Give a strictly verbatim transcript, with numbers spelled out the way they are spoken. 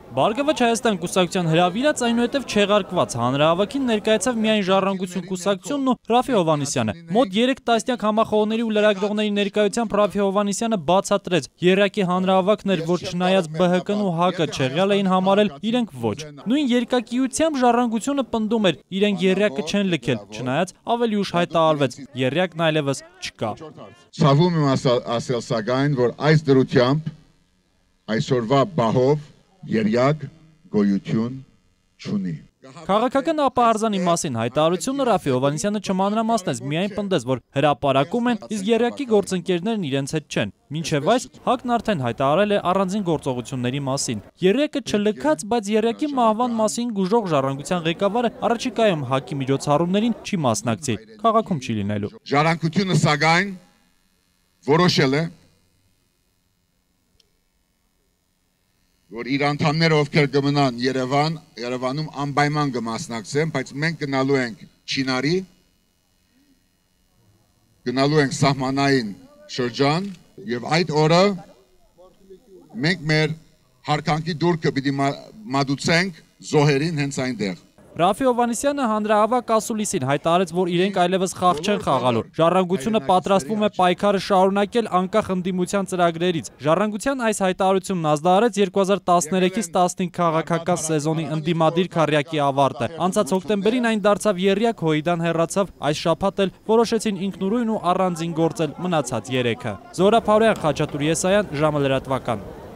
Բարգավաճ Հայաստան կուսակցության հրավիրած այնուհետև չեղարկված հանրահավաքին ներկայացավ միայն Ժառանգություն կուսակցությունն ու Ռաֆի Հովհաննիսյանը։ Մոտ երեք տասնյակ համախոհների ու լրագրողների ներկայությամբ Ռաֆի Հովհաննիսյանը բացատրեց՝ երակի հանրահավաքն էր, որ չնայած Բ Հ Կն ու Հ Կը չեղյալ էին համարել, իրենք ոչ։ Նույն երկակիությամբ Ժառանգությունը պնդում էր՝ իրենք երակը չեն լքել, չնայած ավելի ուշ հայտարարվեց՝ երակն այլևս չկա։ Ցավում եմ ասել սակայն, որ այս դրությամբ այսօրվա բահով երյակ գոյություն չունի։ Քաղաքական ապահարզանի մասին հայտարարությունը Ռաֆի Հովհաննիսյանը չմանրամասնեց, միայն պնդեց, որ հրապարակում են, իսկ երյակի գործընկերներն իրենց հետ չեն։ Մինչև այս ՀԱԿ-ն արդեն հայտարարել է առանձին գործողությունների մասին։ Երյակը չլքած, բայց երյակի մահվան մասին գուժող Ժառանգության ղեկավարը առաջիկայում ՀԱԿ-ի միջոցառումներին չի մասնակցի, քաղաքում չի լինելու։ Ժառանգությունը սակայն որոշել է, որ իր անդամները ովքեր կմնան Երևան, Երևանում անպայման կմասնակցեն, բայց մենք գնալու ենք Չինարի, գնալու ենք սահմանային շրջան եւ այդ օրը մենք մեր հարկանքի դուրքը պիտի մատուցենք զոհերին հենց այնտեղ։ Ռաֆի Հովհաննիսյանը հանրահավաք ասուլիսին հայտարարեց, որ իրենք այլևս խաղ չեն խաղալու։ Ժառանգությունը պատրաստվում է պայքարը շարունակել անկախ ընդդիմության ծրագրերից։ Ժառանգության այս հայտարարությունն ազդարարեց երկու հազար տասներեքից տասնհինգ քաղաքական սեզոնի ընդդիմադիր քառյակի ավարտը։ Անցած հոկտեմբերին այն դարձավ եռյակ, Հոյդան հեռացավ, այս շաբաթ էլ որոշեցին ինքնուրույն ու առանձին գործել մնացած երեքը։ Զորապ Հարոյան, Խաչատուր Եսայան, ժամը լրատվական։